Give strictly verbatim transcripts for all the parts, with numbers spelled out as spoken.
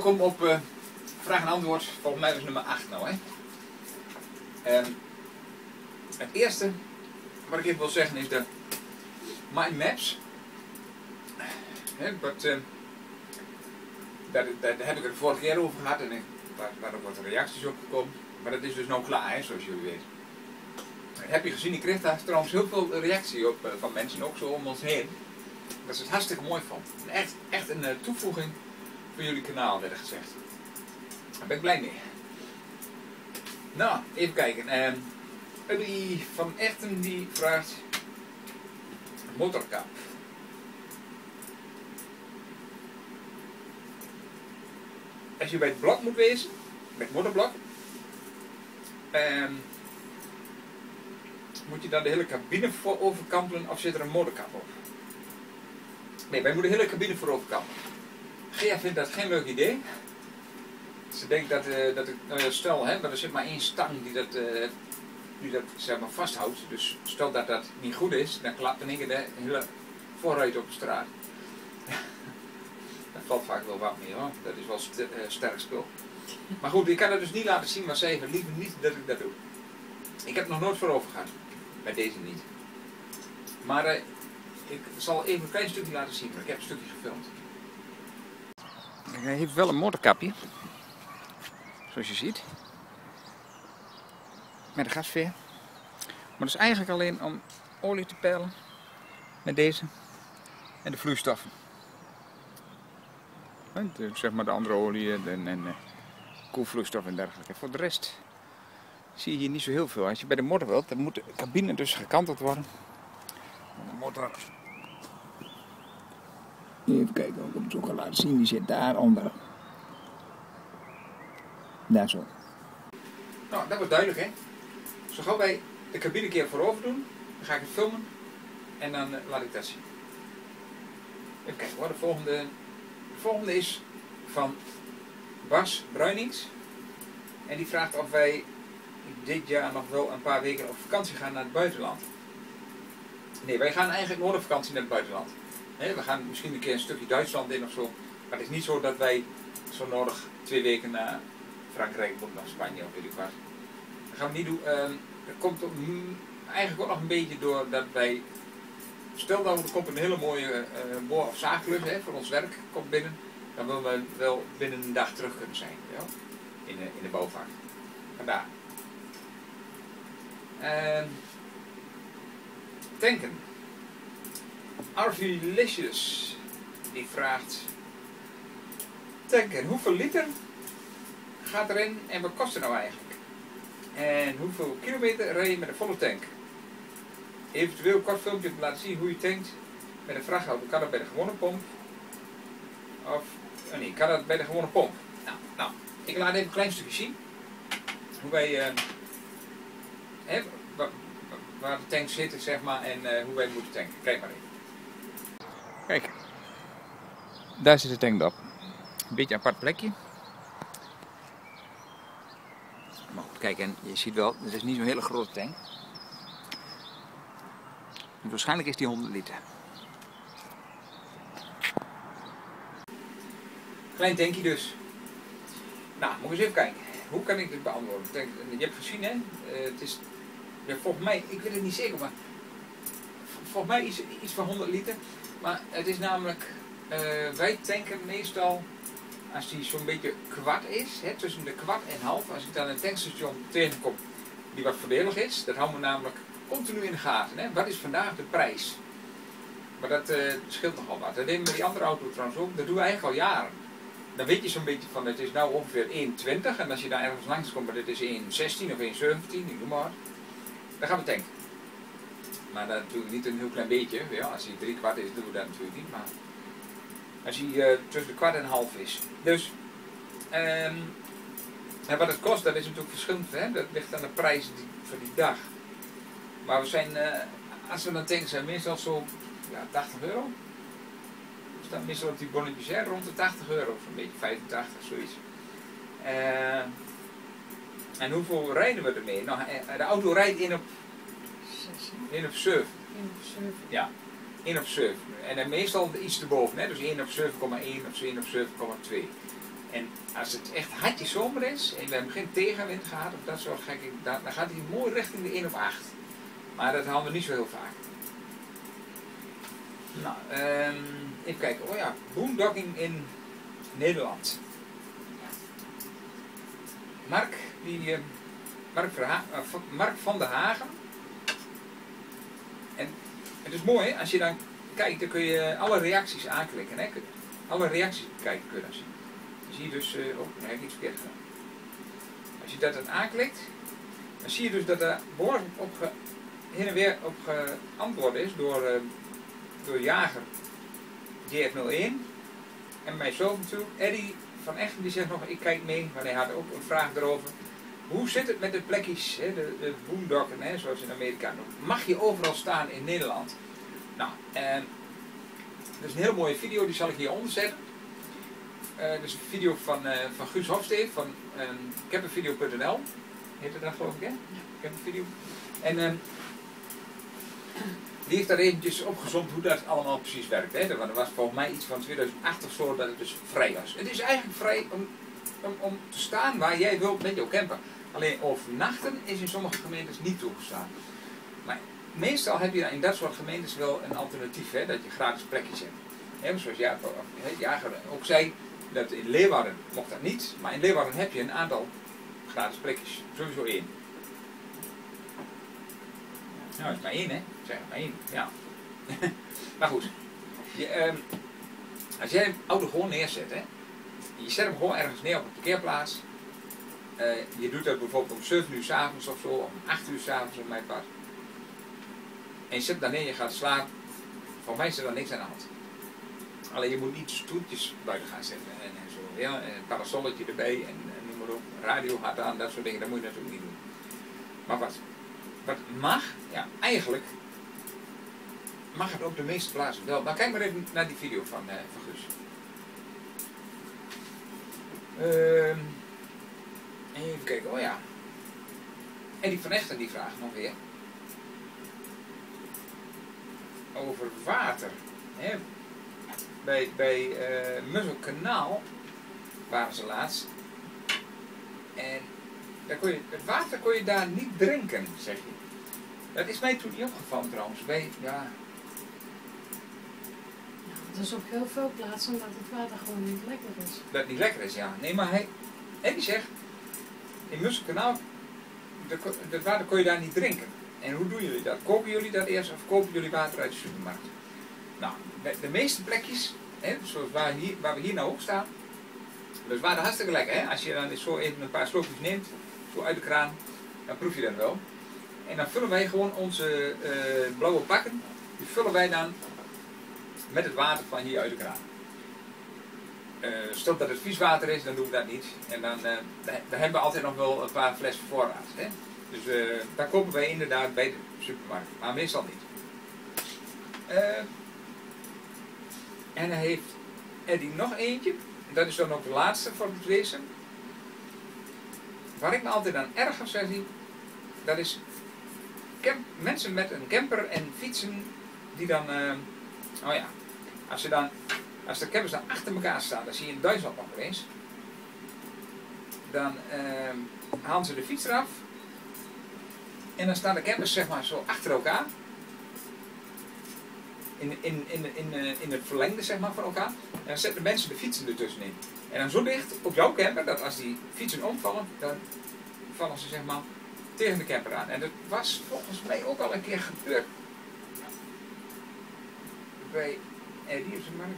welkom op uh, vraag en antwoord. Volgens mij is nummer acht nou. Hè? Um, het eerste wat ik even wil zeggen is de mindmaps. He, but, uh, daar, daar, daar heb ik het de vorige keer over gehad en ik, waar, waar ook wat reacties op gekomen. Maar dat is dus nou klaar, hè, zoals jullie weten. Heb je gezien, ik kreeg daar trouwens heel veel reactie op uh, van mensen, ook zo om ons heen. Dat ze het hartstikke mooi vonden. Echt, echt een uh, toevoeging voor jullie kanaal, werd er gezegd. Daar ben ik blij mee. Nou, even kijken. Uh, Uddy van Echten die vraagt motorkap. Als je bij het blok moet wezen, bij het motorblok, um, moet je dan de hele cabine voor overkantelen of zit er een motorkap op? Nee, wij moeten de hele cabine voor overkantelen. Gea vindt dat geen leuk idee. Ze denkt dat, uh, dat ik, uh, stel, hè, maar er zit maar één stang die dat, uh, die dat zeg maar, vasthoudt. Dus stel dat dat niet goed is, dan klapt in één keer de hele voorruit op de straat. Dat valt vaak wel wat meer hoor, dat is wel st uh, sterk spul. Maar goed, ik kan het dus niet laten zien, maar ze even liever niet dat ik dat doe. Ik heb het nog nooit voor over gehad, bij deze niet. Maar uh, ik zal even een klein stukje laten zien, maar ik heb een stukje gefilmd. Hij heeft wel een motorkapje, zoals je ziet, met een gasveer. Maar dat is eigenlijk alleen om olie te peilen met deze en de vloeistoffen. De, zeg maar de andere olie en, en uh, koelvloeistof en dergelijke. Voor de rest zie je hier niet zo heel veel. Als je bij de motor wilt, dan moet de cabine dus gekanteld worden. De motor. Even kijken of ik hem zo kan laten zien. Die zit daaronder. Daar zo. Nou, dat was duidelijk hè. Zo gauw wij de cabine een keer voorover doen, dan ga ik het filmen en dan uh, laat ik dat zien. Even kijken hoor, de volgende, de volgende is van Bas Bruinings. En die vraagt of wij dit jaar nog wel een paar weken op vakantie gaan naar het buitenland. Nee, wij gaan eigenlijk nooit op vakantie naar het buitenland. Nee, we gaan misschien een keer een stukje Duitsland in of zo. Maar het is niet zo dat wij zo nodig twee weken naar Frankrijk moeten, naar Spanje of weet ik wat. Dat gaan we niet doen. Uh, dat komt ook, mm, eigenlijk ook nog een beetje door dat wij... Stel dat er komt een hele mooie uh, boor- of zaakklus hè, voor ons werk komt binnen. Dan willen we wel binnen een dag terug kunnen zijn. Ja? In, de, in de bouwvak. Vandaar. Uh, tanken. Arvilicious die vraagt: tanken, hoeveel liter gaat erin en wat kost het nou eigenlijk? En hoeveel kilometer rij je met een volle tank? Eventueel een kort filmpje om te laten zien hoe je tankt met een vrachtauto. Kan dat bij de gewone pomp? Of, oh nee, kan dat bij de gewone pomp? Nou, nou, ik laat even een klein stukje zien. Hoe wij, uh, hè, waar, waar de tank zit, zeg maar, en uh, hoe wij moeten tanken. Kijk maar even. Kijk, daar zit de tank op. Een beetje een apart plekje. Maar goed, kijk, en je ziet wel, het is niet zo'n hele grote tank. En waarschijnlijk is die honderd liter. Klein tankje dus. Nou, moet eens even kijken. Hoe kan ik dit beantwoorden? Je hebt gezien, hè? Uh, het is, ja, volgens mij, ik weet het niet zeker, maar volgens mij is iets van honderd liter. Maar het is namelijk, uh, wij tanken meestal, als die zo'n beetje kwart is, hè, tussen de kwart en half, als ik dan een tankstation tegenkom die wat voordelig is, dat houden we namelijk continu in de gaten. Hè. Wat is vandaag de prijs? Maar dat uh, scheelt nogal wat. Dat deden we met die andere auto trouwens ook, dat doen we eigenlijk al jaren. Dan weet je zo'n beetje van, het is nou ongeveer één twintig en als je daar ergens langs komt, maar dit is één zestien of één zeventien, ik noem maar wat, dan gaan we tanken. Maar dat natuurlijk niet een heel klein beetje. Ja, als hij drie kwart is, doen we dat natuurlijk niet. Maar als hij uh, tussen de kwart en half is. Dus, um, en wat het kost, dat is natuurlijk verschillend. Hè? Dat ligt aan de prijs die, voor die dag. Maar we zijn, uh, als we dan tanken, zijn meestal zo ja, tachtig euro. We staan meestal op die bonnetjes hè, rond de tachtig euro. Of een beetje vijfentachtig, zoiets. Uh, en hoeveel rijden we ermee? Nou, de auto rijdt in op één op zeven. Ja, één op zeven. En dan meestal iets erboven, hè? Dus één op zeven komma één of één op zeven komma twee. En als het echt hartje zomer is en we hebben geen tegenwind gehad of dat soort gekke, dan, dan gaat hij mooi richting de één op acht. Maar dat halen we niet zo heel vaak. Nou, um, even kijken. Oh ja, boondocking in Nederland. Mark, die, uh, Mark, Verha uh, Mark van der Hagen. En het is mooi, hè? Als je dan kijkt, dan kun je alle reacties aanklikken. Hè? Alle reacties kijken kun je dan zien. Dan zie je dus, uh, oh, nee, heb ik iets verkeerd gedaan. Als je dat dan aanklikt, dan zie je dus dat er behoorlijk op ge, heen en weer op geantwoord is door, uh, door Jager J F nul één en mijzelf natuurlijk. Eddie van Echten die zegt nog, ik kijk mee, maar hij had ook een vraag erover. Hoe zit het met de plekjes, hè, de, de boondocken, hè, zoals in Amerika noemen? Mag je overal staan in Nederland? Nou, eh, dat is een hele mooie video, die zal ik hieronder zetten. Uh, dat is een video van, uh, van Guus Hofstede van uh, campervideo punt n l. Heet het dat geloof ik, hè? Ja. Campervideo. En uh, die heeft daar eventjes opgezomd hoe dat allemaal precies werkt. Hè? Want er was volgens mij iets van tweeduizend acht of zo dat het dus vrij was. Het is eigenlijk vrij om, om, om te staan waar jij wilt met jouw camper. Alleen overnachten is in sommige gemeentes niet toegestaan. Maar meestal heb je in dat soort gemeentes wel een alternatief, hè? Dat je gratis plekjes hebt. Hè? Zoals Jager ook zei, dat in Leeuwarden mocht dat niet, maar in Leeuwarden heb je een aantal gratis plekjes. Sowieso één. Nou, dat is maar één, hè? Zeg maar één, ja. Maar goed. Je, um, als jij een auto gewoon neerzet, hè? Je zet hem gewoon ergens neer op een parkeerplaats. Uh, je doet dat bijvoorbeeld om zeven uur 's avonds of zo, of om acht uur 's avonds op mijn part. En je zet dan neer, je gaat slapen. Voor mij is er dan niks aan de hand. Alleen je moet niet stoeltjes buiten gaan zetten en, en zo. Ja? En een parasolletje erbij en, en noem maar op. Radio hard aan, dat soort dingen, dat moet je natuurlijk niet doen. Maar wat, wat mag, ja, eigenlijk mag het op de meeste plaatsen wel. Maar kijk maar even naar die video van, uh, van Guus. Uh, even kijken, oh ja. En die van Echten die vraagt nog weer. Over water. Hè? Bij, bij uh, Musselkanaal waren ze laatst. En daar kon je, het water kon je daar niet drinken, zeg je. Dat is mij toen niet opgevallen trouwens. Bij, ja. Dat is op heel veel plaatsen omdat het water gewoon niet lekker is. Dat het niet lekker is, ja. Nee, maar hij, en die zegt, in Musselkanaal, het water kon je daar niet drinken. En hoe doen jullie dat? Kopen jullie dat eerst of kopen jullie water uit de supermarkt? Nou, de, de meeste plekjes, hè, zoals waar, hier, waar we hier nou op staan, dus water hartstikke lekker. Hè? Als je dan zo even een paar slokjes neemt, zo uit de kraan, dan proef je dat wel. En dan vullen wij gewoon onze uh, blauwe pakken, die vullen wij dan met het water van hier uit de kraan. Uh, stel dat het vies water is, dan doen we dat niet. En dan, uh, dan hebben we altijd nog wel een paar flessen voorraad. Hè? Dus uh, daar kopen wij inderdaad bij de supermarkt, maar meestal niet. Uh, en hij heeft Eddie nog eentje, en dat is dan ook de laatste voor het lezen. Waar ik me altijd aan erger, zegt hij, dat is camp, mensen met een camper en fietsen die dan, uh, oh ja, als ze dan, als de campers dan achter elkaar staan, dat zie je in Duitsland nog wel eens, dan uh, halen ze de fiets eraf en dan staan de campers zeg maar zo achter elkaar. In, in, in, in, in het verlengde zeg maar van elkaar. En dan zetten mensen de fietsen ertussenin. En dan zo dicht op jouw camper, dat als die fietsen omvallen, dan vallen ze zeg maar tegen de camper aan. En dat was volgens mij ook al een keer gebeurd. Bij Eddie op zijn markt.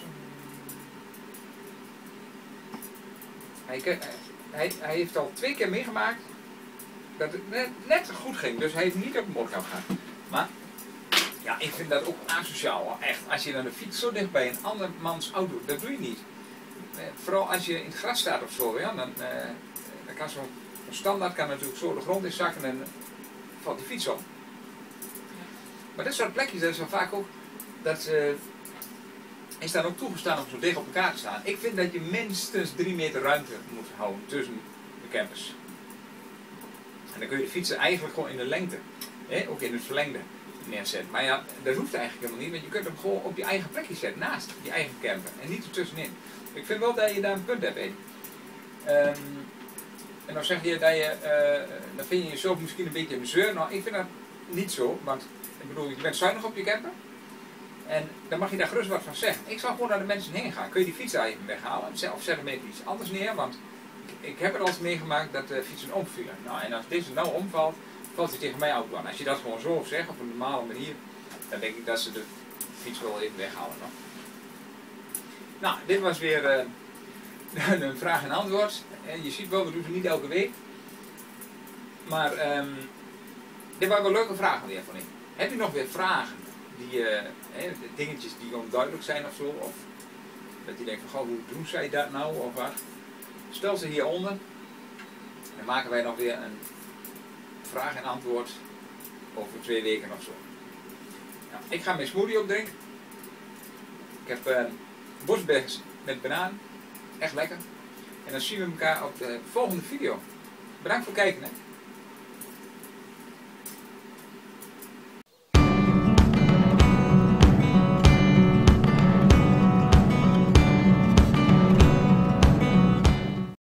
Hij, hij, hij heeft al twee keer meegemaakt dat het net, net goed ging. Dus hij heeft niet op de moordkamp gehad. Maar ja, ik vind dat ook asociaal, echt. Als je dan de fiets zo dicht bij een andermans auto, dat doe je niet. Eh, vooral als je in het gras staat of zo, ja, dan, eh, dan kan zo'n standaard kan natuurlijk zo de grond in zakken en valt die fiets op. Maar dit soort plekjes, dat is dan vaak ook, dat uh, is dan ook toegestaan om zo dicht op elkaar te staan. Ik vind dat je minstens drie meter ruimte moet houden tussen de campers. En dan kun je de fietsen eigenlijk gewoon in de lengte, hè, ook in het verlengde, neerzetten. Maar ja, dat hoeft eigenlijk helemaal niet, want je kunt hem gewoon op je eigen plekje zetten, naast je eigen camper en niet ertussenin. Ik vind wel dat je daar een punt hebt in. Um, en dan zeg je dat je, uh, dan vind je jezelf misschien een beetje een zeur. Nou, ik vind dat niet zo, want ik bedoel, je bent zuinig op je camper. En dan mag je daar gerust wat van zeggen. Ik zal gewoon naar de mensen heen gaan. Kun je die fiets daar even weghalen? Of zet hem even iets anders neer, want ik, ik heb er al eens meegemaakt dat de fietsen omvielen. Nou, en als deze nou omvalt, valt hij tegen mij ook aan. Als je dat gewoon zo zegt, op een normale manier, dan denk ik dat ze de fiets wel even weghalen nog. Nou, dit was weer uh, een vraag en antwoord. En je ziet wel, we doen het niet elke week. Maar um, dit waren wel leuke vragen weer van u. Heb je nog weer vragen? Die, uh, he, dingetjes die onduidelijk zijn of zo? Of dat je denkt van, goh, hoe doen zij dat nou? Of wat? Stel ze hieronder. En dan maken wij nog weer een vraag en antwoord over twee weken of zo. Nou, ik ga mijn smoothie opdrinken. Ik heb uh, bosbergers met banaan. Echt lekker. En dan zien we elkaar op de volgende video. Bedankt voor het kijken. Hè.